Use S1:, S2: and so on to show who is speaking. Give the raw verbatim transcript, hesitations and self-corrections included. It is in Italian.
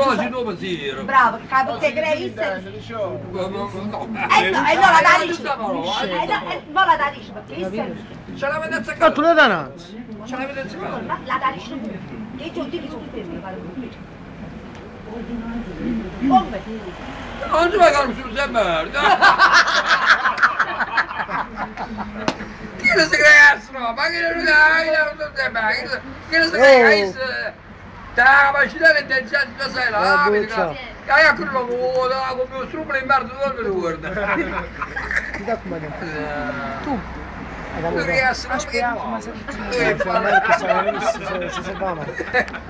S1: No, si nuovo pensiero.
S2: Bravo, capo te crei se...
S1: No, no, no.
S2: Eh no, e non la darisci.
S1: Eh, no,
S2: Eh no, eh, non la darisci, perché
S1: ce l'avete
S3: Ma
S1: azzeccato.
S3: tu le danazzi.
S1: Ce l'avete azzeccato.
S2: la darisci pure. Io ti utilizzo tutte le fare qui. Come?
S1: Non si va a fare su se merda. Che non si crea, ma che non dai, che non si crea, la capacità di intenzione da sei là, che hai a quello vuoto, come un strumento in merda, dove lo guarda?
S3: Ti dà come tu.
S1: Non riesco a spiegare.
S3: Ma se... Ma se... Ma se... Ma se... Ma se...